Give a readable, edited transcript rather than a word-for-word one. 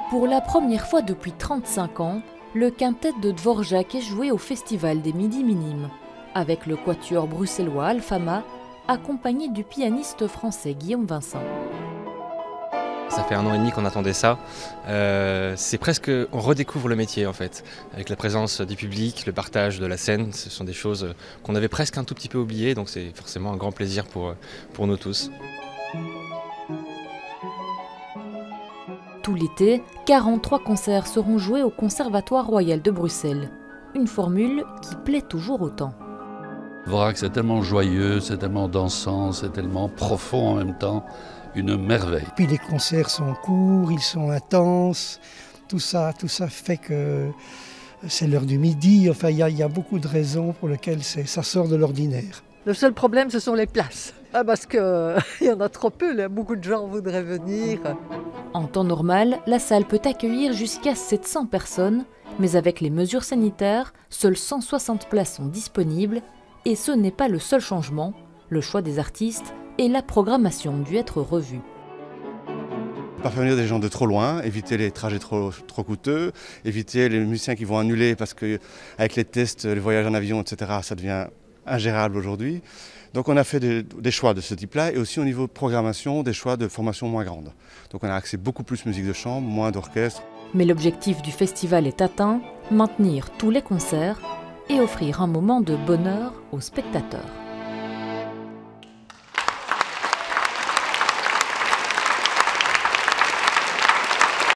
Pour la première fois depuis 35 ans, le quintet de Dvorak est joué au Festival des Midi Minimes, avec le quatuor bruxellois Alfama, accompagné du pianiste français Guillaume Vincent. Ça fait 1 an et demi qu'on attendait ça. C'est presque, on redécouvre le métier en fait, avec la présence du public, le partage de la scène. Ce sont des choses qu'on avait presque un tout petit peu oubliées, donc c'est forcément un grand plaisir pour nous tous. Tout l'été, 43 concerts seront joués au Conservatoire royal de Bruxelles. Une formule qui plaît toujours autant. Dvorak, c'est tellement joyeux, c'est tellement dansant, c'est tellement profond en même temps, une merveille. Puis les concerts sont courts, ils sont intenses, tout ça fait que c'est l'heure du midi. Enfin, il y a beaucoup de raisons pour lesquelles ça sort de l'ordinaire. Le seul problème, ce sont les places. Parce qu'il y en a trop peu, là. Beaucoup de gens voudraient venir. En temps normal, la salle peut accueillir jusqu'à 700 personnes, mais avec les mesures sanitaires, seules 160 places sont disponibles. Et ce n'est pas le seul changement, le choix des artistes et la programmation ont dû être revus. Pas faire venir des gens de trop loin, éviter les trajets trop coûteux, éviter les musiciens qui vont annuler parce qu'avec les tests, les voyages en avion, etc., ça devient ingérable aujourd'hui. Donc on a fait des choix de ce type-là et aussi au niveau de programmation, des choix de formation moins grande. Donc on a axé beaucoup plus musique de chambre, moins d'orchestre. Mais l'objectif du festival est atteint, maintenir tous les concerts et offrir un moment de bonheur aux spectateurs.